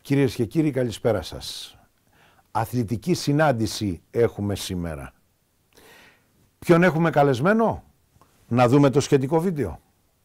Κυρίες και κύριοι, καλησπέρα σας. Αθλητική συνάντηση έχουμε σήμερα. Ποιον έχουμε καλεσμένο? Να δούμε το σχετικό βίντεο.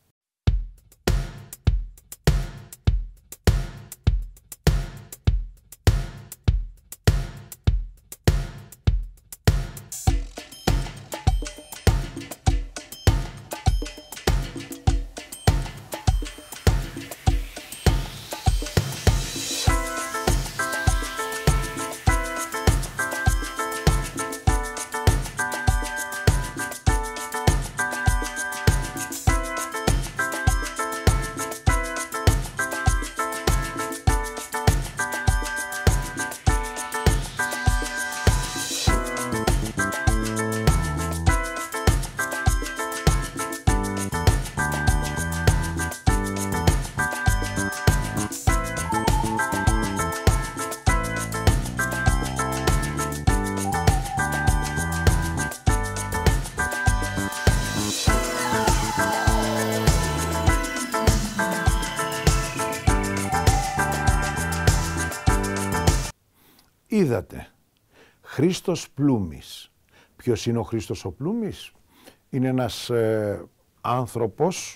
Είδατε, Χρήστος Πλούμης. Ποιος είναι ο Χρήστος ο Πλούμης? Είναι ένας άνθρωπος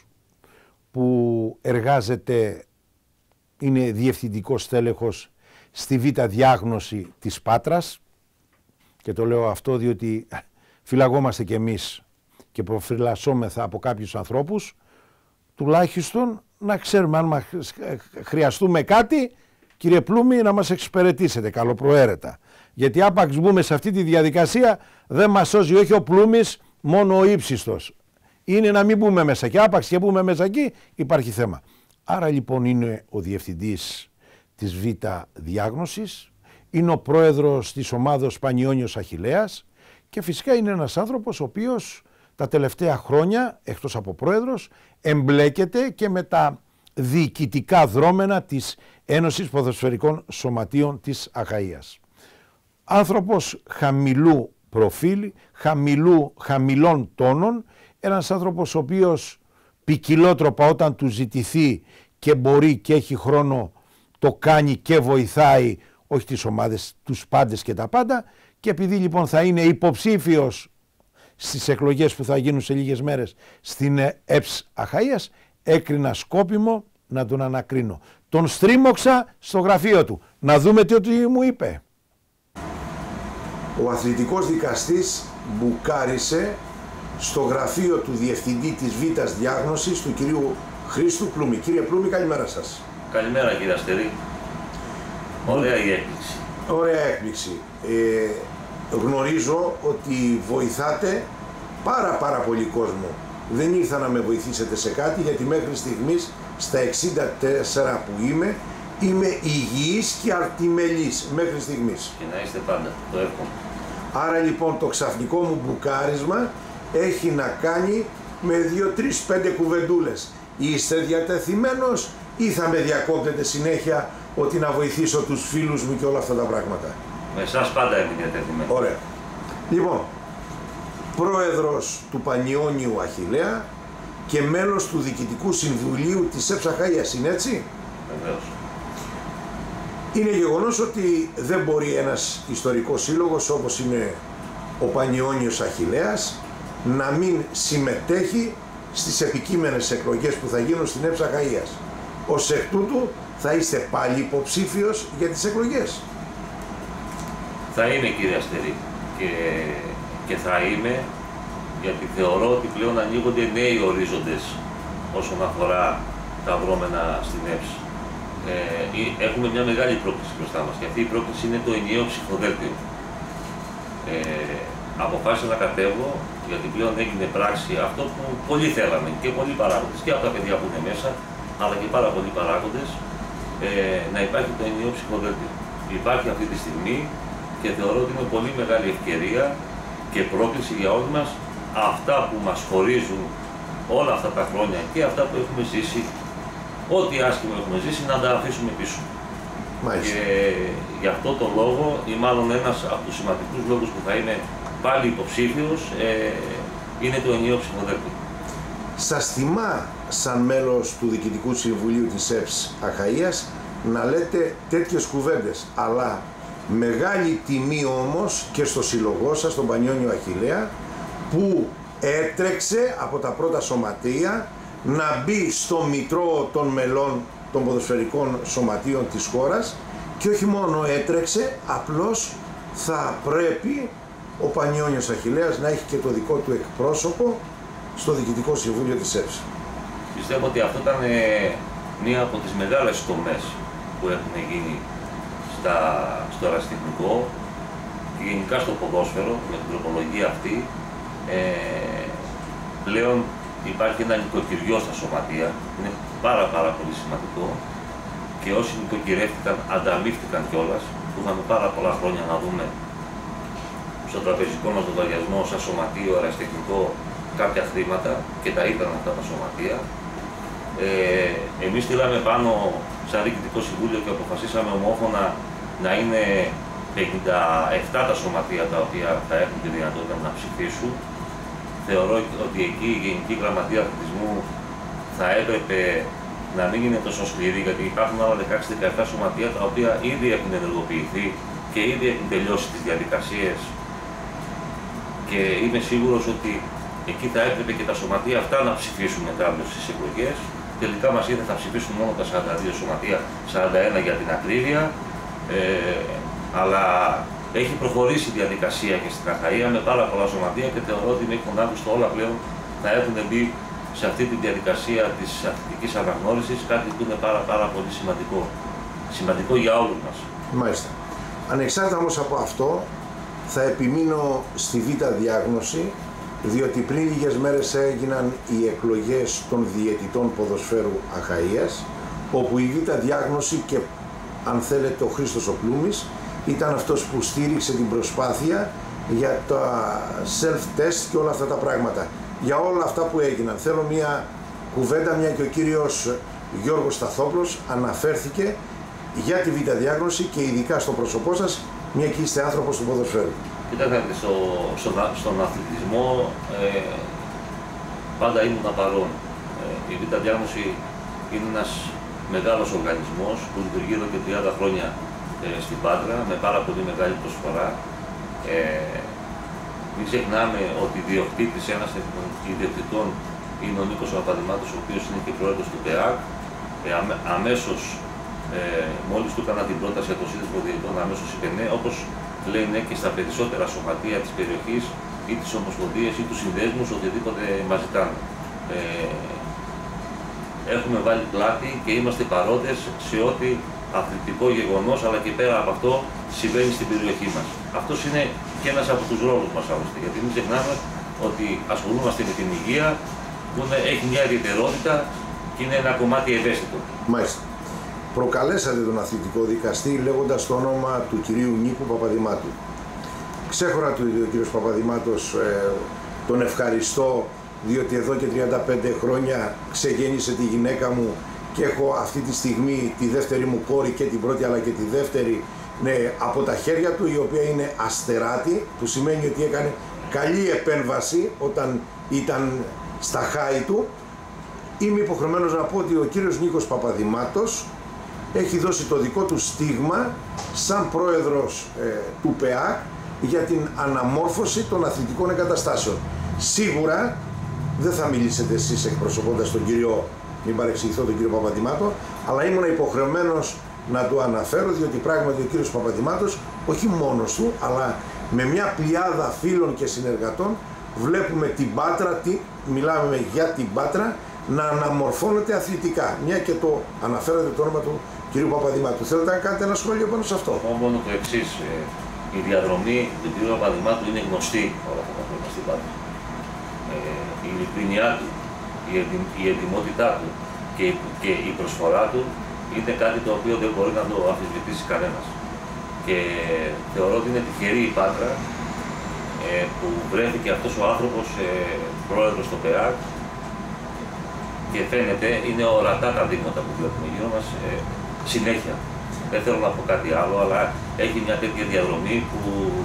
που εργάζεται, είναι διευθυντικός τέλεχος στη Β' Διάγνωση της Πάτρας, και το λέω αυτό διότι φυλαγόμαστε κι εμείς και προφυλασσόμεθα από κάποιους ανθρώπους, τουλάχιστον να ξέρουμε αν χρειαστούμε κάτι, κύριε Πλούμη, να μας εξυπηρετήσετε καλοπροαίρετα. Γιατί άπαξ μπούμε σε αυτή τη διαδικασία δεν μας σώζει όχι ο Πλούμης, μόνο ο ύψιστος. Είναι να μην μπούμε μέσα, και άπαξ και μπούμε μέσα εκεί υπάρχει θέμα. Άρα λοιπόν είναι ο διευθυντής της Β' Διάγνωσης, είναι ο πρόεδρος της ομάδος Πανιόνιος Αχιλλέας και φυσικά είναι ένας άνθρωπος ο οποίος τα τελευταία χρόνια, εκτός από πρόεδρος, εμπλέκεται και με τα διοικητικά δρόμενα της Ένωσης Ποδοσφαιρικών Σωματείων της Αχαΐας. Άνθρωπος χαμηλού προφίλ, χαμηλών τόνων, ένας άνθρωπος ο οποίος ποικιλότροπα όταν του ζητηθεί και μπορεί και έχει χρόνο το κάνει και βοηθάει, όχι τις ομάδες, τους πάντες και τα πάντα, και επειδή λοιπόν θα είναι υποψήφιος στις εκλογές που θα γίνουν σε λίγες μέρες στην ΕΠΣ Αχαΐας, έκρινα σκόπιμο να τον ανακρίνω. Τον στρίμωξα στο γραφείο του. Να δούμε τι μου είπε. Ο αθλητικός δικαστής μπουκάρισε στο γραφείο του διευθυντή της Β' Διάγνωσης, του κυρίου Χρήστου Πλούμη. Κύριε Πλούμη, καλημέρα σας. Καλημέρα κύριε Αστερή. Ωραία η έκπληξη. Ωραία έκπληξη. Γνωρίζω ότι βοηθάτε πάρα πολύ κόσμο. Δεν ήρθα να με βοηθήσετε σε κάτι, γιατί μέχρι στιγμής στα 64 που είμαι υγιής και αρτιμελής μέχρι στιγμής. Και να είστε πάντα, το εύχομαι. Άρα λοιπόν το ξαφνικό μου μπουκάρισμα έχει να κάνει με 2-3-5 κουβεντούλες. Είστε διατεθειμένος ή θα με διακόπτετε συνέχεια ότι να βοηθήσω τους φίλους μου και όλα αυτά τα πράγματα? Με εσάς πάντα είμαι διατεθειμένος. Ωραία. Λοιπόν, πρόεδρος του Πανιόνιου Αχιλλέα και μέλος του Διοικητικού Συμβουλίου της ΕΠΣ Αχαΐας, είναι έτσι? Βεβαίως. Είναι γεγονός ότι δεν μπορεί ένας ιστορικός σύλλογος όπως είναι ο Πανιόνιος Αχιλλέας να μην συμμετέχει στις επικείμενες εκλογές που θα γίνουν στην ΕΠΣ Αχαΐας. Ως εκ τούτου θα είστε πάλι υποψήφιος για τις εκλογές? Θα είμαι κύριε Αστερή και θα είμαι, γιατί θεωρώ ότι πλέον ανοίγονται νέοι ορίζοντες όσον αφορά τα δρόμενα στην ΕΠΣ. Έχουμε μια μεγάλη πρόκληση μπροστά μας και αυτή η πρόκληση είναι το ενιαίο ψηφοδέλτιο. Αποφάσισα να κατέβω, γιατί πλέον έγινε πράξη αυτό που πολλοί θέλαμε και πολλοί παράγοντες, και από τα παιδιά που είναι μέσα, αλλά και πάρα πολλοί παράγοντες, να υπάρχει το ενιαίο ψηφοδέλτιο. Υπάρχει αυτή τη στιγμή και θεωρώ ότι είναι πολύ μεγάλη ευκαιρία και πρόκληση για όλους μας αυτά που μας χωρίζουν όλα αυτά τα χρόνια και αυτά που έχουμε ζήσει, ό,τι άσχημο έχουμε ζήσει, να τα αφήσουμε πίσω. Μάλιστα. Και γι' αυτό το λόγο, ή μάλλον ένας από τους σημαντικούς λόγους που θα είμαι πάλι υποψήφιος, είναι το ενιαίο ψηφοδέλτιο. Σας θυμά σαν μέλος του Διοικητικού Συμβουλίου της ΕΠΣ Αχαΐας να λέτε τέτοιες κουβέντες, αλλά μεγάλη τιμή όμως και στο σύλλογό σας, τον Πανιόνιο Αχιλλέα, που έτρεξε από τα πρώτα σωματεία να μπει στο μητρό των μελών των ποδοσφαιρικών σωματείων της χώρας, και όχι μόνο έτρεξε, απλώς θα πρέπει ο Πανιόνιος Αχιλλέας να έχει και το δικό του εκπρόσωπο στο Διοικητικό Συμβούλιο της ΕΠΣ. Πιστεύω ότι αυτό ήταν μία από τις μεγάλες τομές που έχουν γίνει στο ερασιτεχνικό και γενικά στο ποδόσφαιρο με την τροπολογία αυτή. Πλέον υπάρχει ένα νοικοκυριό στα σωματεία, είναι πάρα πολύ σημαντικό, και όσοι νοικοκυρεύτηκαν ανταμείφθηκαν κιόλας, που είχαμε πάρα πολλά χρόνια να δούμε στο τραπεζικό μας λογαριασμό, σαν σωματείο, ερασιτεχνικό, κάποια χρήματα, και τα ήταν αυτά τα σωματεία. Εμείς στείλαμε πάνω σαν Διοικητικό Συμβούλιο και αποφασίσαμε ομόφωνα να είναι 57 τα σωματεία τα οποία θα έχουν τη δυνατότητα να ψηφίσουν. Θεωρώ ότι εκεί η Γενική Γραμματεία Αθλητισμού θα έπρεπε να μην είναι τόσο σκληρή, γιατί υπάρχουν άλλα 16-17 σωματεία τα οποία ήδη έχουν ενεργοποιηθεί και ήδη έχουν τελειώσει τις διαδικασίες, και είμαι σίγουρος ότι εκεί θα έπρεπε και τα σωματεία αυτά να ψηφίσουν μετά στις εκλογές. Τελικά μας είδε θα ψηφίσουν μόνο τα 42 σωματεία, 41 για την ακρίβεια, αλλά έχει προχωρήσει η διαδικασία και στην Αχαΐα με πάρα πολλά σωματεία, και θεωρώ ότι μέχρι τον Αύγουστο όλα πλέον θα έχουν μπει σε αυτή τη διαδικασία της αθλητικής αναγνώρισης, κάτι που είναι πάρα πολύ σημαντικό. Σημαντικό για όλους μας. Μάλιστα. Ανεξάρτητα όμως από αυτό, θα επιμείνω στη β' διάγνωση, διότι πριν λίγες μέρες έγιναν οι εκλογές των διαιτητών ποδοσφαίρου Αχαΐας, όπου η β' διάγνωση και, αν θέλετε, ο Χρήστος ο Πλούμης ήταν αυτός που στήριξε την προσπάθεια για τα self-test και όλα αυτά τα πράγματα. Για όλα αυτά που έγιναν. Θέλω μια κουβέντα, μια και ο κύριος Γιώργος Σταθόπλος αναφέρθηκε για τη β' διάγνωση και ειδικά στο πρόσωπό σας, μια και είστε άνθρωπος του ποδοσφαίρου. Κοιτάξτε, στον αθλητισμό πάντα ήμουν παρόν. Η β' διάγνωση είναι ένας μεγάλος οργανισμός που λειτουργεί εδώ και 30 χρόνια στην Πάτρα με πάρα πολύ μεγάλη προσφορά. Μην ξεχνάμε ότι ιδιοκτήτης, ένας ιδιοκτητών είναι ο Νίκος Παπαδημάτος, ο οποίος είναι και πρόεδρος του ΠΕΑΚ. Αμέσως, μόλις του έκανα την πρόταση για το σύνδεσμο διαιτητών, αμέσως είπε ναι, όπως λέει ναι και στα περισσότερα σωματεία της περιοχής ή τις ομοσπονδίες ή τους συνδέσμους, οτιδήποτε μας ζητάνε. Έχουμε βάλει πλάτη και είμαστε παρόντες σε ό,τι αθλητικό γεγονός, αλλά και πέρα από αυτό συμβαίνει στην περιοχή μας. Αυτός είναι και ένας από τους ρόλους μας άλλωστε, γιατί μην ξεχνάμε ότι ασχολούμαστε με την υγεία, που έχει μια ιδιαιτερότητα και είναι ένα κομμάτι ευαίσθητο. Μάλιστα. Προκαλέσατε τον αθλητικό δικαστή λέγοντας το όνομα του κυρίου Νίκου Παπαδημάτου. Ξέχωρα του ο κύριος Παπαδημάτος, τον ευχαριστώ, διότι εδώ και 35 χρόνια ξεγέννησε τη γυναίκα μου και έχω αυτή τη στιγμή τη δεύτερη μου κόρη, και την πρώτη αλλά και τη δεύτερη, από τα χέρια του, η οποία είναι αστεράτη, που σημαίνει ότι έκανε καλή επέμβαση όταν ήταν στα χάη του. Είμαι υποχρεωμένος να πω ότι ο κύριος Νίκος Παπαδημάτος έχει δώσει το δικό του στίγμα σαν πρόεδρος του ΠΕΑΚ για την αναμόρφωση των αθλητικών εγκαταστάσεων. Σίγουρα δεν θα μιλήσετε εσείς εκπροσωπώντας τον κύριο, μην παρεξηγηθώ, τον κύριο Παπαδημάτο, αλλά ήμουν υποχρεωμένος να το αναφέρω, διότι πράγματι ο κύριος Παπαδημάτος, όχι μόνος του, αλλά με μια πλειάδα φίλων και συνεργατών, βλέπουμε την Πάτρα, μιλάμε για την Πάτρα, να αναμορφώνεται αθλητικά. Μια και το αναφέρατε το όνομα του κυρίου Παπαδημάτου. Θέλετε να κάνετε ένα σχόλιο πάνω σε αυτό? Μόνο το εξής. Η διαδρομή του κυρίου Παπαδημάτου είναι γνωστή όλα αυτά τα χρόνια στην Πάτρα. Η ειλικρινιά του, η ετοιμότητά του και η προσφορά του είναι κάτι το οποίο δεν μπορεί να το αμφισβητήσει κανένας. Και θεωρώ ότι είναι τυχερή η Πάτρα που βρέθηκε αυτός ο άνθρωπος πρόεδρος στο ΠΕΑΚ, και φαίνεται, είναι ορατά τα δείγματα που βλέπουμε γύρω μας συνέχεια. Δεν θέλω να πω κάτι άλλο, αλλά έχει μια τέτοια διαδρομή που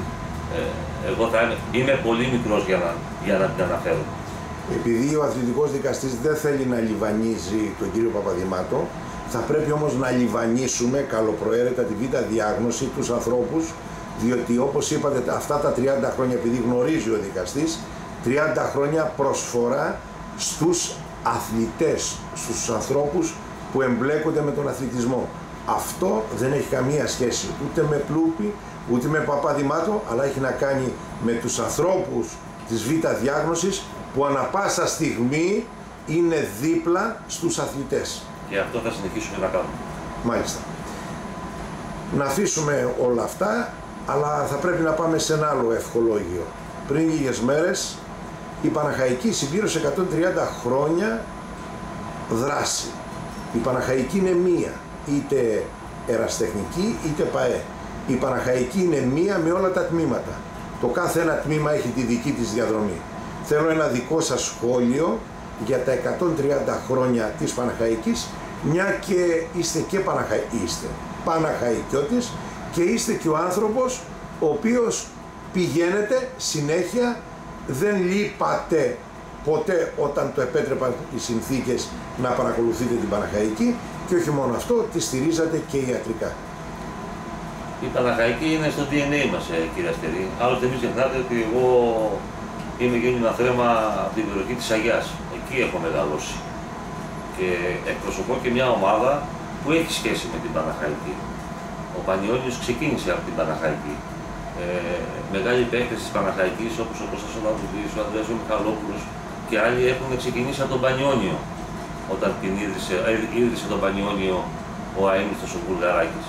εγώ είμαι πολύ μικρός για να την αναφέρω. Επειδή ο αθλητικός δικαστής δεν θέλει να λιβανίζει τον κύριο Παπαδημάτο, Θα πρέπει όμως να λιβανίσουμε καλοπροαίρετα τη β' διάγνωση τους ανθρώπους, διότι όπως είπατε αυτά τα 30 χρόνια, επειδή γνωρίζει ο δικαστής, 30 χρόνια προσφορά στους αθλητές, στους ανθρώπους που εμπλέκονται με τον αθλητισμό. Αυτό δεν έχει καμία σχέση ούτε με Πλούπη, ούτε με Παπαδημάτο, αλλά έχει να κάνει με τους ανθρώπους της β' διάγνωσης που ανα πάσα στιγμή είναι δίπλα στους αθλητές. Και αυτό θα συνεχίσουμε να κάνουμε. Μάλιστα. Να αφήσουμε όλα αυτά, αλλά θα πρέπει να πάμε σε ένα άλλο ευχολόγιο. Πριν λίγες μέρες η Παναχαϊκή συμπλήρωσε 130 χρόνια δράση. Η Παναχαϊκή είναι μία, είτε ερασιτεχνική είτε ΠΑΕ. Η Παναχαϊκή είναι μία με όλα τα τμήματα. Το κάθε ένα τμήμα έχει τη δική της διαδρομή. Θέλω ένα δικό σας σχόλιο για τα 130 χρόνια της Παναχαϊκής, μια και είστε και Παναχαϊκιώτης και είστε και ο άνθρωπος ο οποίος πηγαίνετε συνέχεια, δεν λείπατε ποτέ όταν το επέτρεπαν οι συνθήκες να παρακολουθείτε την Παναχαϊκή, και όχι μόνο αυτό, τη στηρίζατε και ιατρικά. Η Παναχαϊκή είναι στο DNA μας, κύριε Αστερή. Άλλωστε μην ξεχνάτε ότι εγώ είμαι γέννημα θρέμα από την περιοχή της Αγιάς. Εκεί έχω μεγαλώσει. Και εκπροσωπώ και μια ομάδα που έχει σχέση με την Παναχαϊκή. Ο Πανιόνιος ξεκίνησε από την Παναχαϊκή. Μεγάλοι παίκτες της Παναχαϊκής, όπως ο Κώστας Ολαβουδής, ο Ανδρέας ο Μιχαλόπουλος και άλλοι έχουν ξεκινήσει από τον Πανιόνιο. Όταν την ίδρυσε τον Πανιόνιο ο αείμνηστος ο Βουλγαράκης.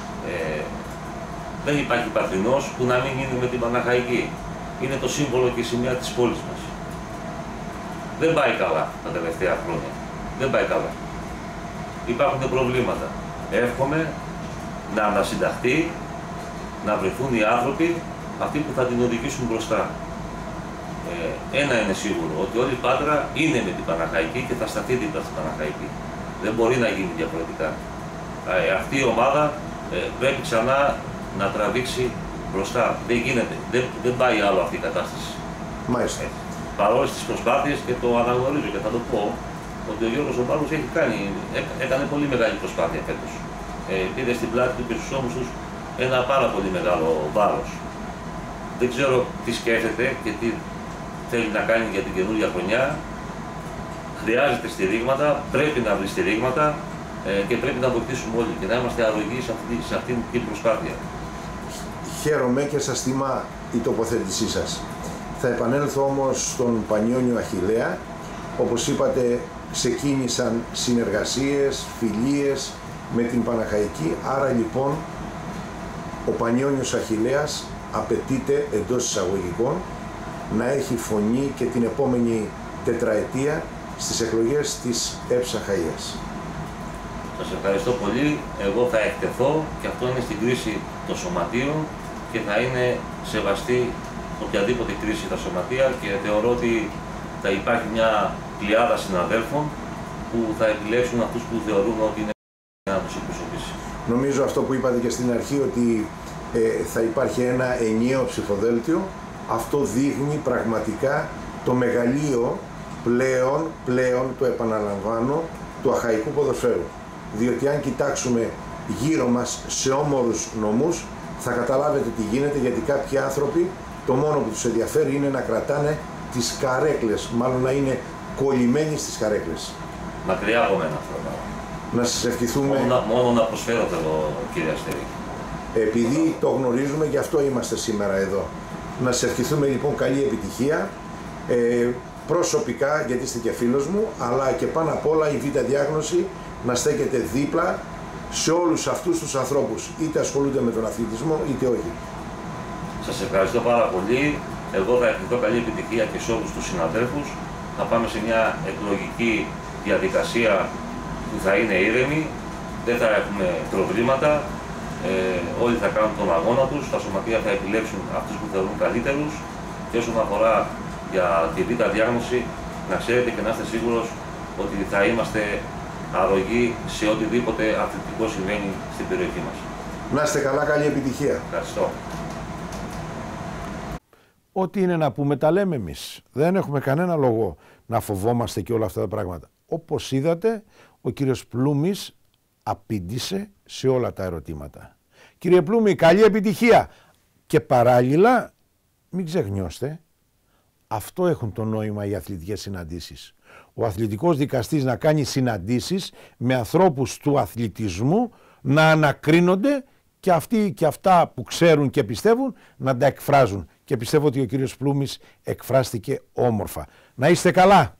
Δεν υπάρχει Πατρινός που να μην είναι με την Παναχαϊκή. Είναι το σύμβολο και η σημαία της πόλης μας. Δεν πάει καλά τα τελευταία χρόνια. Δεν πάει καλά. Υπάρχουν προβλήματα. Εύχομαι να ανασυνταχθεί, να βρεθούν οι άνθρωποι αυτοί που θα την οδηγήσουν μπροστά. Ένα είναι σίγουρο, ότι όλη η Πάτρα είναι με την Παναχαϊκή και θα σταθεί δίπλα στην Παναχαϊκή. Δεν μπορεί να γίνει διαφορετικά. Αυτή η ομάδα πρέπει ξανά να τραβήξει μπροστά. Δεν γίνεται. Δεν πάει άλλο αυτή η κατάσταση. Μάλιστα. Παρόλες τις προσπάθειες, και το αναγνωρίζω και θα το πω, ότι ο Γιώργος ο Πάλος έκανε πολύ μεγάλη προσπάθεια φέτος. Πήρε στην πλάτη του και στους ώμους τους ένα πάρα πολύ μεγάλο βάρος. Δεν ξέρω τι σκέφτεται και τι θέλει να κάνει για την καινούργια χρονιά. Χρειάζεται στηρίγματα, πρέπει να βρει στηρίγματα και πρέπει να βοηθήσουμε όλοι και να είμαστε αρρωγοί σε αυτήν την προσπάθεια. Χαίρομαι και σας τιμά η τοποθέτησή σας. Θα επανέλθω όμως στον Πανιόνιο Αχιλλέα. Όπως είπατε, ξεκίνησαν συνεργασίες, φιλίες με την Παναχαϊκή, άρα λοιπόν ο Πανιόνιος Αχιλλέας απαιτείται εντός εισαγωγικών να έχει φωνή και την επόμενη τετραετία στις εκλογές της ΕΨΑΧΑΙΑΣ. Σας ευχαριστώ πολύ. Εγώ θα εκτεθώ και αυτό είναι στην κρίση των σωματείων και θα είναι σεβαστή οποιαδήποτε κρίση τα σωματεία, και θεωρώ ότι θα υπάρχει μια πλειάδα συναδέλφων που θα επιλέξουν αυτούς που θεωρούν ότι είναι να τους εκπροσωπήσει. Νομίζω αυτό που είπατε και στην αρχή, ότι θα υπάρχει ένα ενιαίο ψηφοδέλτιο. Αυτό δείχνει πραγματικά το μεγαλείο πλέον, το επαναλαμβάνω, του αχαϊκού ποδοσφαίρου. Διότι αν κοιτάξουμε γύρω μας σε όμορους νομούς, θα καταλάβετε τι γίνεται, γιατί κάποιοι άνθρωποι το μόνο που τους ενδιαφέρει είναι να κρατάνε τις καρέκλες, μάλλον να είναι κολλημένοι στις καρέκλες. Μακριά από μένα αυτό. Να σας ευχηθούμε. Μόνο να προσφέρω θέλω, κύριε Αστερή. Επειδή το γνωρίζουμε, γι' αυτό είμαστε σήμερα εδώ. Να σας ευχηθούμε λοιπόν καλή επιτυχία, προσωπικά, γιατί είστε και φίλος μου, αλλά και πάνω απ' όλα η β' διάγνωση να στέκεται δίπλα σε όλους αυτούς τους ανθρώπους, είτε ασχολούνται με τον αθλητισμό είτε όχι. Σας ευχαριστώ πάρα πολύ. Εγώ θα ευχηθώ καλή επιτυχία και σε όλους τους συναδέλφους. Θα πάμε σε μια εκλογική διαδικασία που θα είναι ήρεμη, δεν θα έχουμε προβλήματα. Όλοι θα κάνουν τον αγώνα τους, τα σωματεία θα επιλέξουν αυτούς που θεωρούν καλύτερους, και όσον αφορά για τη β' διάγνωση, να ξέρετε και να είστε σίγουρος ότι θα είμαστε αρρωγοί σε οτιδήποτε αθλητικό συμβαίνει στην περιοχή μας. Να είστε καλά, καλή επιτυχία. Ευχαριστώ. Ό,τι είναι να πούμε τα λέμε εμείς. Δεν έχουμε κανένα λόγο να φοβόμαστε και όλα αυτά τα πράγματα. Όπως είδατε, ο κύριος Πλούμης απήντησε σε όλα τα ερωτήματα. Κύριε Πλούμη, καλή επιτυχία. Και παράλληλα, μην ξεχνιώστε, αυτό έχουν το νόημα οι αθλητικές συναντήσεις. Ο αθλητικός δικαστής να κάνει συναντήσεις με ανθρώπους του αθλητισμού, να ανακρίνονται και αυτοί και αυτά που ξέρουν και πιστεύουν να τα εκφράζουν. Και πιστεύω ότι ο κύριος Πλούμης εκφράστηκε όμορφα. Να είστε καλά!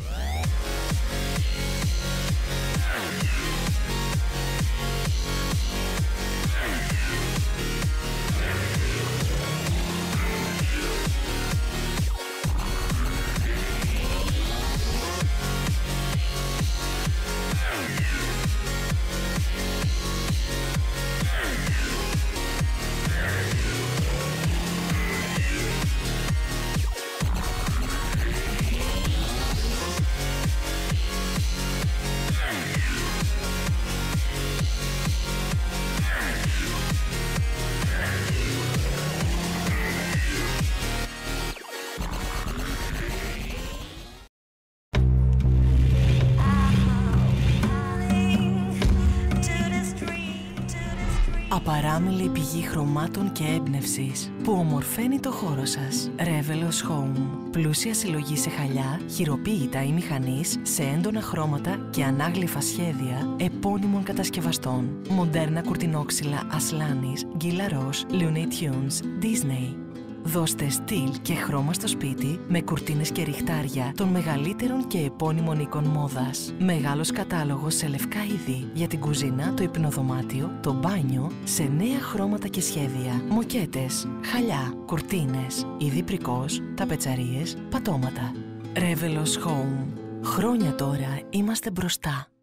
Απαράμιλη πηγή χρωμάτων και έμπνευσης που ομορφαίνει το χώρο σας. Revelos Home. Πλούσια συλλογή σε χαλιά, χειροποίητα ή μηχανής, σε έντονα χρώματα και ανάγλυφα σχέδια επώνυμων κατασκευαστών. Μοντέρνα κουρτινόξυλα Aslannis, Gilaros, Looney Tunes, Disney. Δώστε στυλ και χρώμα στο σπίτι με κουρτίνες και ριχτάρια των μεγαλύτερων και επώνυμων οίκων μόδας. Μεγάλος κατάλογος σε λευκά είδη για την κουζίνα, το υπνοδωμάτιο, το μπάνιο, σε νέα χρώματα και σχέδια. Μοκέτες, χαλιά, κουρτίνες, είδη πρικός, ταπετσαρίες, πατώματα. Revelos Home. Χρόνια τώρα είμαστε μπροστά.